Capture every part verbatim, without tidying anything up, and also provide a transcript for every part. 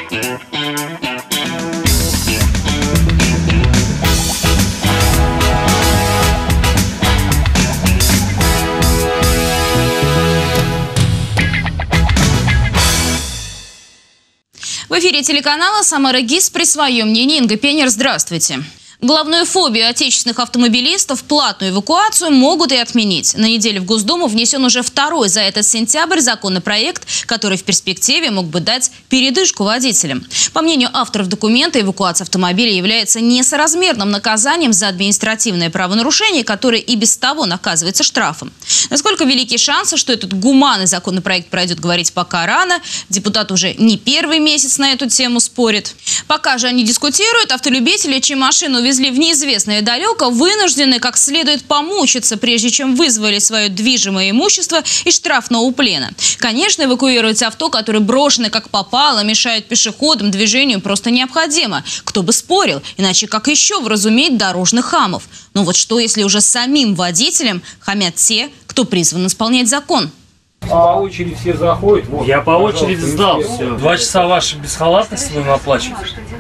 В эфире телеканала «Самара ГИС» при своем мнении. Инга Пенер, здравствуйте. Главную фобию отечественных автомобилистов – платную эвакуацию – могут и отменить. На неделе в Госдуму внесен уже второй за этот сентябрь законопроект, который в перспективе мог бы дать передышку водителям. По мнению авторов документа, эвакуация автомобиля является несоразмерным наказанием за административное правонарушение, которое и без того наказывается штрафом. Насколько велики шансы, что этот гуманный законопроект пройдет, говорить пока рано. Депутат уже не первый месяц на эту тему спорит. Пока же они дискутируют, автолюбители, чьи машины увезли в неизвестное далеко, вынуждены как следует помучиться, прежде чем вызвали свое движимое имущество из штрафного плена. Конечно, эвакуировать авто, которые брошены как попало, мешают пешеходам, движению, просто необходимо. Кто бы спорил, иначе как еще вразуметь дорожных хамов? Но вот что, если уже самим водителям хамят те, кто призван исполнять закон? По очереди все заходят. Вот, я по очереди сдал все. Два часа вашей бесхалатности будем оплачивать.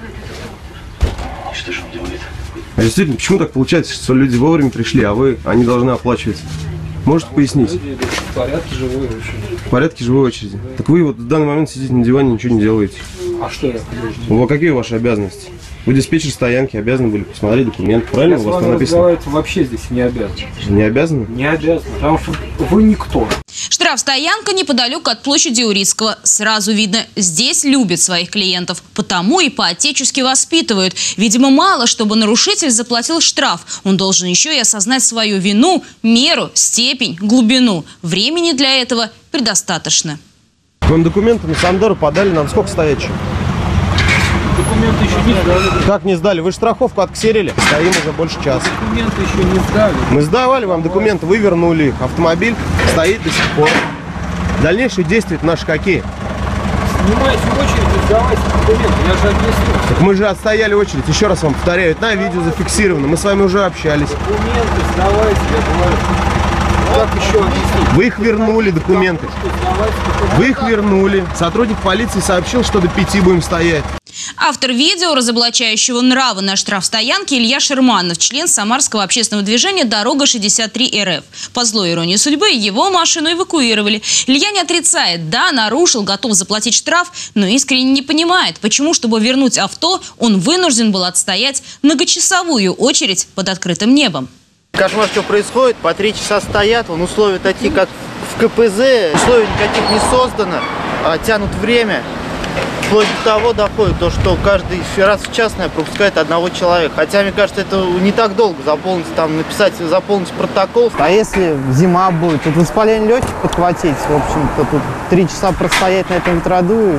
Что же он делает? А действительно, почему так получается, что люди вовремя пришли, а вы, они должны оплачивать? Можете пояснить? В порядке живой очереди. В порядке живой очереди. Так вы вот в данный момент сидите на диване, ничего не делаете. А что я? Ну, а какие ваши обязанности? Вы диспетчер стоянки, обязаны были посмотреть документы. Правильно я у вас там написано? Вообще здесь не обязан. Не обязаны? Не обязан, потому что вы никто. Штрафстоянка неподалеку от площади Урицкого. Сразу видно, здесь любят своих клиентов. Потому и по-отечески воспитывают. Видимо, мало, чтобы нарушитель заплатил штраф. Он должен еще и осознать свою вину, меру, степень, глубину. Времени для этого предостаточно. Вам документы на Сандеру подали, нам сколько стоять еще? Документы еще не сдали. Как не сдали? Вы штрафовку отксерили? Стоим уже больше часа. Документы еще не сдали. Мы сдавали вам документы, вы вернули их. Автомобиль стоит до сих пор. Дальнейшие действия наши какие? Снимайте очередь и сдавайте документы. Я же объяснил. Так мы же отстояли очередь. Еще раз вам повторяю, это на видео зафиксировано. Мы с вами уже общались. Документы сдавайте, я говорю. Как еще объяснить? Вы их вернули, документы. Вы их вернули. Сотрудник полиции сообщил, что до пяти будем стоять. Автор видео, разоблачающего нравы на штрафстоянке, Илья Шерманов, член Самарского общественного движения «Дорога шестьдесят три эр эф». По злой иронии судьбы его машину эвакуировали. Илья не отрицает, да, нарушил, готов заплатить штраф, но искренне не понимает, почему, чтобы вернуть авто, он вынужден был отстоять многочасовую очередь под открытым небом. Кошмар, что происходит, по три часа стоят, вон условия такие, как в ка пэ зэ, условий никаких не создано, а тянут время. Вплоть до того доходит, то, что каждый раз в час пропускает одного человека. Хотя, мне кажется, это не так долго заполнить, там, написать, заполнить протокол. А если зима будет, тут воспаление легких подхватить, в общем-то, тут три часа простоять на этом ветроду,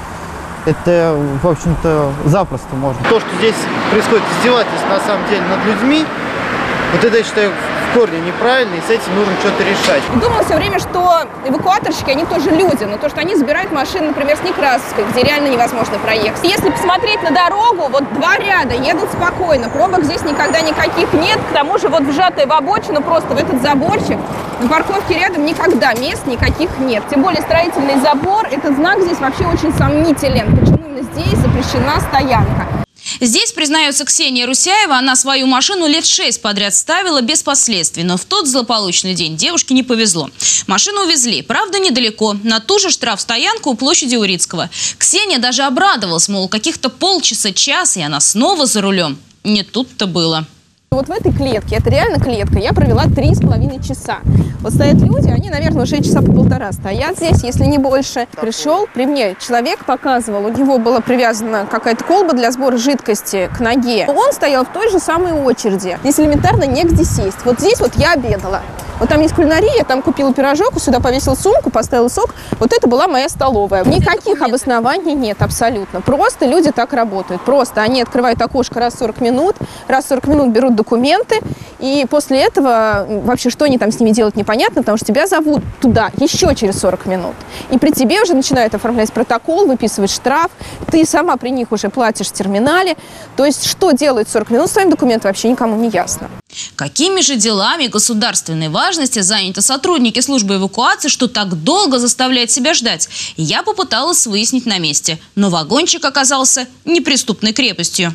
это, в общем-то, запросто можно. То, что здесь происходит издевательство, на самом деле, над людьми, вот это, я считаю, в корне неправильно, и с этим нужно что-то решать. Думала все время, что эвакуаторщики, они тоже люди, но то, что они забирают машины, например, с Некрасовской, где реально невозможно проехать. Если посмотреть на дорогу, вот два ряда едут спокойно, пробок здесь никогда никаких нет. К тому же вот вжатые в обочину, просто в этот заборчик, на парковке рядом никогда мест никаких нет. Тем более строительный забор, этот знак здесь вообще очень сомнителен. Почему именно здесь запрещена стоянка? Здесь, признается Ксения Русяева, она свою машину лет шесть подряд ставила без последствий. Но в тот злополучный день девушке не повезло. Машину увезли, правда, недалеко, на ту же штрафстоянку у площади Урицкого. Ксения даже обрадовалась, мол, каких-то полчаса-час, и она снова за рулем. Не тут-то было. Вот в этой клетке, это реально клетка, я провела три с половиной часа. Вот стоят люди, они, наверное, уже часа по полтора стоят здесь, если не больше. Пришел при мне человек, показывал, у него была привязана какая-то колба для сбора жидкости к ноге. Он стоял в той же самой очереди. Здесь элементарно негде сесть. Вот здесь вот я обедала. Вот там есть кулинария, я там купила пирожок, сюда повесила сумку, поставила сок. Вот это была моя столовая. Никаких обоснований нет абсолютно. Просто люди так работают. Просто они открывают окошко раз в сорок минут, раз в сорок минут берут документы. И после этого вообще что они там с ними делают непонятно, потому что тебя зовут туда еще через сорок минут. И при тебе уже начинают оформлять протокол, выписывать штраф. Ты сама при них уже платишь в терминале. То есть что делают сорок минут с твоим документом, вообще никому не ясно. Какими же делами государственной важности важности заняты сотрудники службы эвакуации, что так долго заставляет себя ждать. Я попыталась выяснить на месте, но вагончик оказался неприступной крепостью.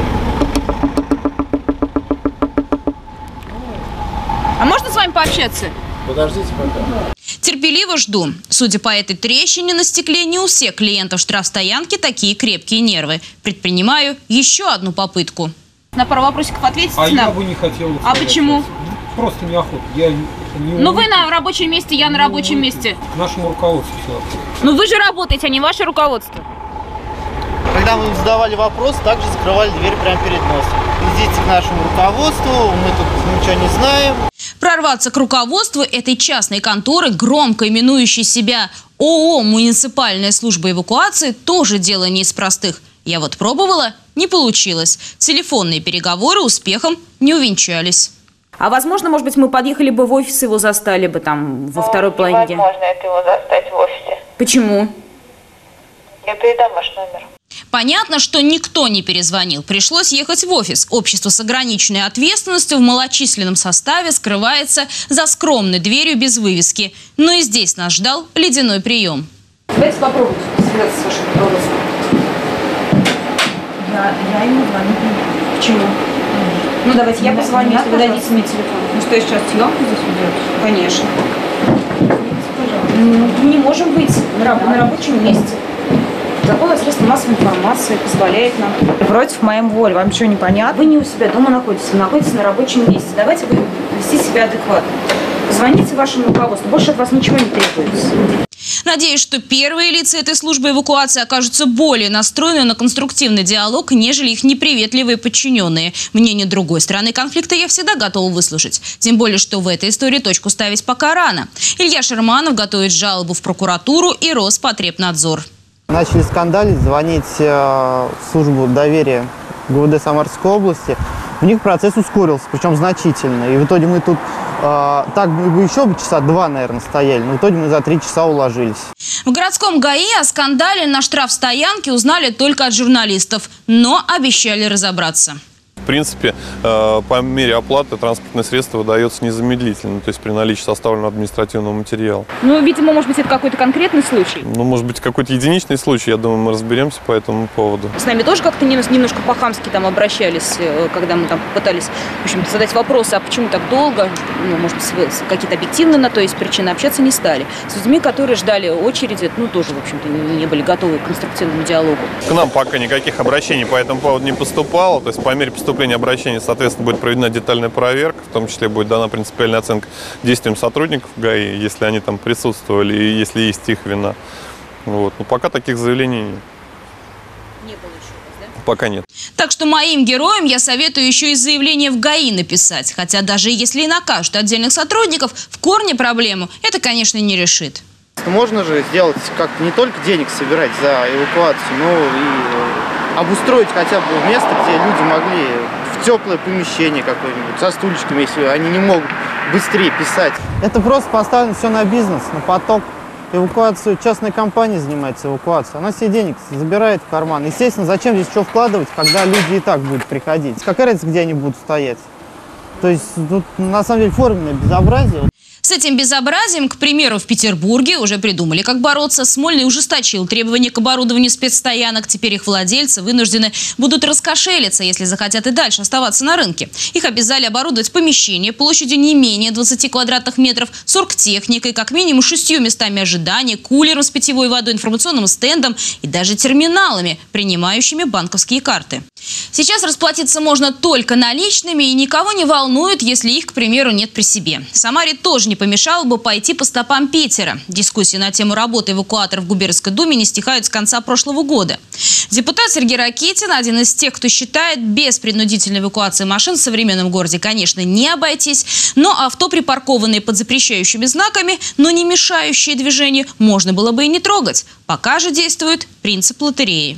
А можно с вами пообщаться? Подождите пока. Терпеливо жду. Судя по этой трещине на стекле, не у всех клиентов штрафстоянки такие крепкие нервы. Предпринимаю еще одну попытку. На пару вопросиков ответите А нам? я бы не хотел. А почему? Просто неохота. Я не Ну вы на рабочем месте, я на рабочем месте. К нашему руководству все. Ну вы же работаете, а не ваше руководство. Когда мы им задавали вопрос, также закрывали дверь прямо перед носом. Идите к нашему руководству, мы тут ничего не знаем. Прорваться к руководству этой частной конторы, громко именующей себя ООО «Муниципальная служба эвакуации», тоже дело не из простых. Я вот пробовала, не получилось. Телефонные переговоры успехом не увенчались. А возможно, может быть, мы подъехали бы в офис, его застали бы там во второй половине дня? Невозможно это его застать в офисе. Почему? Я передам ваш номер. Понятно, что никто не перезвонил. Пришлось ехать в офис. Общество с ограниченной ответственностью в малочисленном составе скрывается за скромной дверью без вывески. Но и здесь нас ждал ледяной прием. Давайте попробуйте связаться с вашим руководством. Я, я ему звоню. Почему? Ну, давайте я позвоню, если вы дадите мне телефон. Ну что, я сейчас съемку здесь ведет? Конечно. Ну, не можем быть на, раб на рабочем месте. Такое средство массовой информации позволяет нам. Против моей воли. Вам что, непонятно? Вы не у себя дома находитесь, вы находитесь на рабочем месте. Давайте вы вести себя адекватно. Позвоните вашему руководству. Больше от вас ничего не требуется. Надеюсь, что первые лица этой службы эвакуации окажутся более настроены на конструктивный диалог, нежели их неприветливые подчиненные. Мнение другой стороны конфликта я всегда готова выслушать. Тем более, что в этой истории точку ставить пока рано. Илья Шерманов готовит жалобу в прокуратуру и Роспотребнадзор. Начали скандалить, звонить э, в службу доверия ГУВД Самарской области. У них процесс ускорился, причем значительно. И в итоге мы тут э, так бы еще бы часа два, наверное, стояли, но в итоге мы за три часа уложились. В городском ГАИ о скандале на штрафстоянке узнали только от журналистов, но обещали разобраться. В принципе, по мере оплаты транспортное средство выдается незамедлительно, то есть при наличии составленного административного материала. Ну, видимо, может быть, это какой-то конкретный случай. Ну, может быть, какой-то единичный случай, я думаю, мы разберемся по этому поводу. С нами тоже как-то немножко по-хамски там обращались, когда мы там пытались, в общем-то, задать вопросы, а почему так долго, ну, может быть, какие-то объективные на то есть причины, общаться не стали. С людьми, которые ждали очереди, ну, тоже, в общем-то, не были готовы к конструктивному диалогу. К нам пока никаких обращений по этому поводу не поступало, то есть по мере поступления обращения, соответственно, будет проведена детальная проверка, в том числе будет дана принципиальная оценка действиям сотрудников ГАИ, если они там присутствовали и если есть их вина. Вот. Но пока таких заявлений нет. Не было еще у вас, да? Пока нет. Так что моим героям я советую еще и заявление в ГАИ написать. Хотя даже если и накажут отдельных сотрудников, в корне проблему это, конечно, не решит. Можно же сделать как не только денег собирать за эвакуацию, но и обустроить хотя бы место, где люди могли в теплое помещение какое-нибудь, со стульчиками, если они не могут быстрее писать. Это просто поставлено все на бизнес, на поток. Эвакуацию частная компания занимается эвакуацией. Она себе денег забирает в карман. Естественно, зачем здесь что вкладывать, когда люди и так будут приходить? Какая разница, где они будут стоять? То есть тут на самом деле форменное безобразие. С этим безобразием, к примеру, в Петербурге уже придумали, как бороться. Смольный ужесточил требования к оборудованию спецстоянок. Теперь их владельцы вынуждены будут раскошелиться, если захотят и дальше оставаться на рынке. Их обязали оборудовать помещение площадью не менее двадцати квадратных метров, с оргтехникой, как минимум шестью местами ожидания, кулером с питьевой водой, информационным стендом и даже терминалами, принимающими банковские карты. Сейчас расплатиться можно только наличными, и никого не волнует, если их, к примеру, нет при себе. Самаре тоже не помешало бы пойти по стопам Питера. Дискуссии на тему работы эвакуаторов в Губернской думе не стихают с конца прошлого года. Депутат Сергей Ракитин один из тех, кто считает, без принудительной эвакуации машин в современном городе, конечно, не обойтись, но авто, припаркованные под запрещающими знаками, но не мешающие движению, можно было бы и не трогать. Пока же действует принцип лотереи.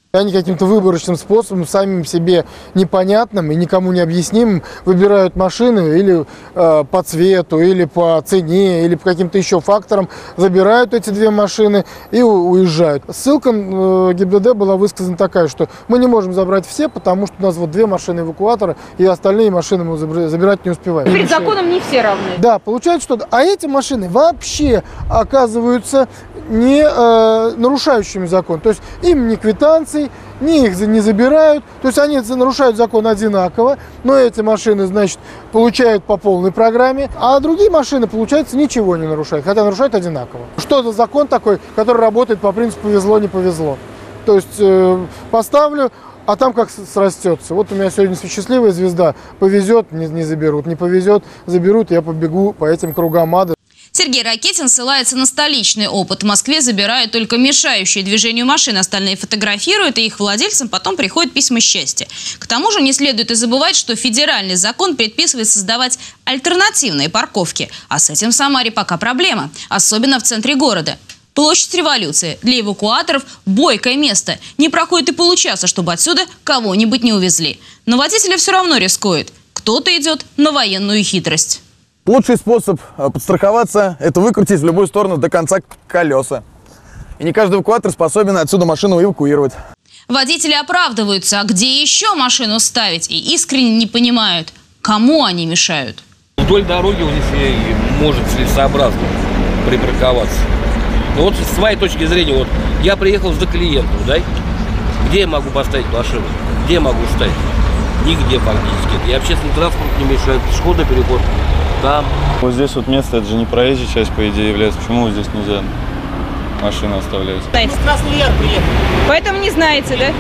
Они каким-то выборочным способом, самим себе непонятным и никому не объяснимым, выбирают машины или э, по цвету, или по цене, или по каким-то еще факторам, забирают эти две машины и у- уезжают. Ссылка э, ГИБДД была высказана такая, что мы не можем забрать все, потому что у нас вот две машины эвакуатора, и остальные машины мы забра- забирать не успеваем. Перед законом не все равны. Да, получается, что... А эти машины вообще оказываются не э, нарушающими закон. То есть им ни квитанции, ни их за- не забирают. То есть они за- нарушают закон одинаково, но эти машины, значит, получают по полной программе, а другие машины, получается, ничего не нарушают, хотя нарушают одинаково. Что за закон такой, который работает по принципу «повезло, не повезло»? То есть э, поставлю, а там как с- срастется. Вот у меня сегодня счастливая звезда. Повезет, не, не заберут. Не повезет, заберут, я побегу по этим кругам ада. Сергей Ракетин ссылается на столичный опыт. В Москве забирают только мешающие движению машин, остальные фотографируют, и их владельцам потом приходят письма счастья. К тому же не следует и забывать, что федеральный закон предписывает создавать альтернативные парковки. А с этим в Самаре пока проблема, особенно в центре города. Площадь Революции. Для эвакуаторов бойкое место. Не проходит и получаса, чтобы отсюда кого-нибудь не увезли. Но водители все равно рискуют. Кто-то идет на военную хитрость. Лучший способ подстраховаться – это выкрутить в любую сторону до конца колеса. И не каждый эвакуатор способен отсюда машину эвакуировать. Водители оправдываются, а где еще машину ставить? И искренне не понимают, кому они мешают. Вдоль дороги вот здесь и может целесообразно припарковаться. Но вот с своей точки зрения, вот я приехал за клиентом, да? Где я могу поставить машину? Где я могу ставить? Нигде фактически. И общественный транспорт не мешает, пешеходный переход там. Вот здесь вот место, это же не проезжая часть, по идее, является. Почему вот здесь нельзя машину оставлять? Знаете. Красный Яр приехал. Поэтому не знаете, да?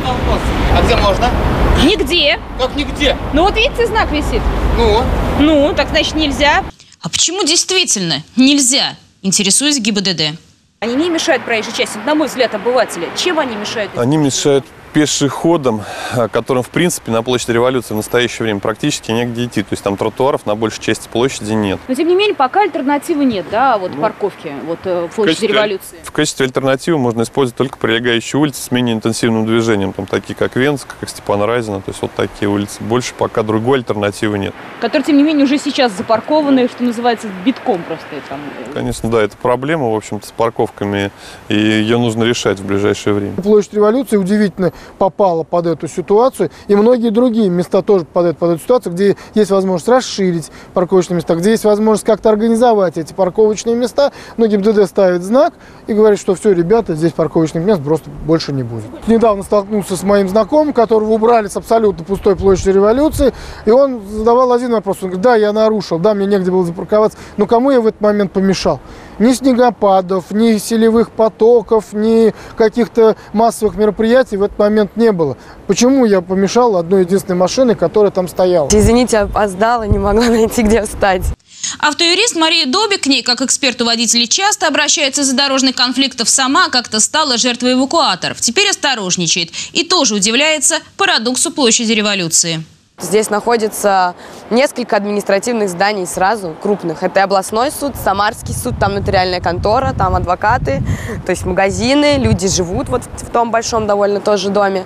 А где можно? Нигде. Как нигде? Ну вот видите, знак висит. Ну? Ну, так значит нельзя. А почему действительно нельзя? Интересуюсь ГИБДД. Они не мешают проезжей части, на мой взгляд, обывателя. Чем они мешают? Они мешают пешеходам, которым, в принципе, на площади Революции в настоящее время практически негде идти. То есть там тротуаров на большей части площади нет. Но, тем не менее, пока альтернативы нет, да, вот ну, парковки вот, в площади Революции. В качестве альтернативы можно использовать только прилегающие улицы с менее интенсивным движением, там такие как Венская, как Степана Разина, то есть вот такие улицы. Больше пока другой альтернативы нет. Которые, тем не менее, уже сейчас запаркованы, что называется, битком просто. Там. Конечно, да, это проблема, в общем-то, с парковками, и ее нужно решать в ближайшее время. Площадь Революции удивительно попала под эту ситуацию, и многие другие места тоже попадают под эту ситуацию, где есть возможность расширить парковочные места, где есть возможность как-то организовать эти парковочные места, но ГИБДД ставит знак и говорит, что все, ребята, здесь парковочных мест просто больше не будет. Недавно столкнулся с моим знакомым, которого убрали с абсолютно пустой площади Революции, и он задавал один вопрос, он говорит, да, я нарушил, да, мне негде было запарковаться, но кому я в этот момент помешал? Ни снегопадов, ни селевых потоков, ни каких-то массовых мероприятий в этот момент не было. Почему я помешал одной единственной машине, которая там стояла? Извините, опоздала, не могла найти, где встать. Автоюрист Мария Добик, к ней, как эксперту водителей, часто обращается из-за дорожных конфликтов. Сама как-то стала жертвой эвакуаторов. Теперь осторожничает. И тоже удивляется парадоксу площади Революции. Здесь находится несколько административных зданий сразу, крупных. Это и областной суд, Самарский суд, там нотариальная контора, там адвокаты, то есть магазины, люди живут вот в том большом довольно тоже доме.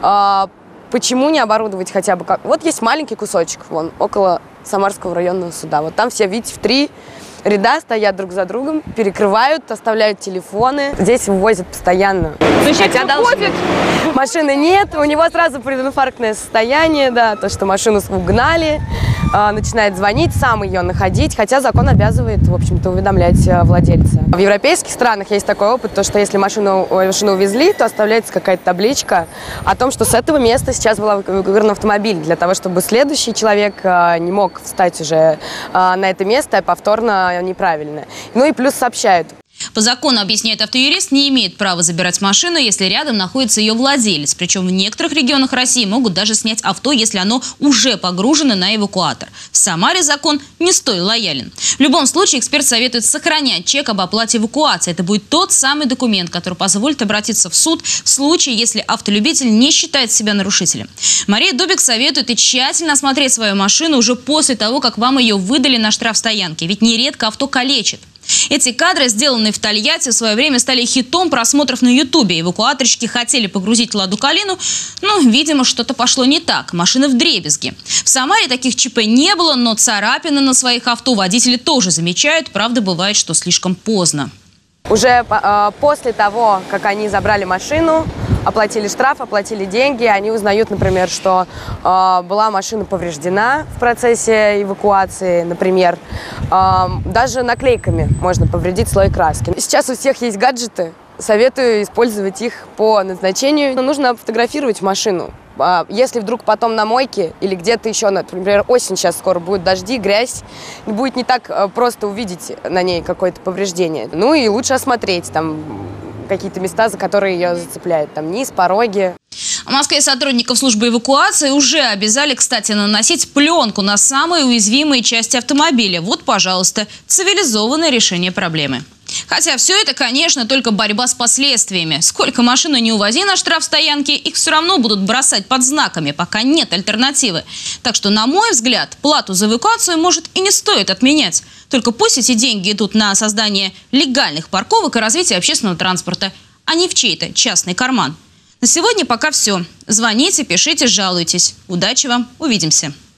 А, почему не оборудовать хотя бы как? Вот есть маленький кусочек, вон, около Самарского районного суда. Вот там все, видите, в три ряда стоят друг за другом, перекрывают, оставляют телефоны. Здесь вывозят постоянно. Хотя должны. Машины нет, у него сразу прединфарктное состояние, да, то, что машину угнали, э, начинает звонить, сам ее находить, хотя закон обязывает, в общем-то, уведомлять э, владельца. В европейских странах есть такой опыт, то, что если машину, машину увезли, то оставляется какая-то табличка о том, что с этого места сейчас был эвакуирован автомобиль, для того, чтобы следующий человек э, не мог встать уже э, на это место повторно неправильно. Ну и плюс сообщают. По закону, объясняет автоюрист, не имеет права забирать машину, если рядом находится ее владелец. Причем в некоторых регионах России могут даже снять авто, если оно уже погружено на эвакуатор. В Самаре закон не столь лоялен. В любом случае, эксперт советует сохранять чек об оплате эвакуации. Это будет тот самый документ, который позволит обратиться в суд в случае, если автолюбитель не считает себя нарушителем. Мария Добик советует и тщательно осмотреть свою машину уже после того, как вам ее выдали на штрафстоянке. Ведь нередко авто калечит. Эти кадры, сделанные в Тольятти, в свое время стали хитом просмотров на ютубе. Эвакуаторщики хотели погрузить «Ладу Калину», но, видимо, что-то пошло не так. Машина вдребезги. В Самаре таких ЧП не было, но царапины на своих авто водители тоже замечают. Правда, бывает, что слишком поздно. Уже э, после того, как они забрали машину, оплатили штраф, оплатили деньги, они узнают, например, что э, была машина повреждена в процессе эвакуации, например. Э, даже наклейками можно повредить слой краски. Сейчас у всех есть гаджеты, советую использовать их по назначению. Нужно фотографировать машину. Если вдруг потом на мойке или где-то еще, например, осень сейчас скоро будет, дожди, грязь, будет не так просто увидеть на ней какое-то повреждение. Ну и лучше осмотреть там какие-то места, за которые ее зацепляют, там низ, пороги. В Москве сотрудников службы эвакуации уже обязали, кстати, наносить пленку на самые уязвимые части автомобиля. Вот, пожалуйста, цивилизованное решение проблемы. Хотя все это, конечно, только борьба с последствиями. Сколько машин не увози на штрафстоянке, их все равно будут бросать под знаками, пока нет альтернативы. Так что, на мой взгляд, плату за эвакуацию, может, и не стоит отменять. Только пусть эти деньги идут на создание легальных парковок и развитие общественного транспорта, а не в чей-то частный карман. На сегодня пока все. Звоните, пишите, жалуйтесь. Удачи вам. Увидимся.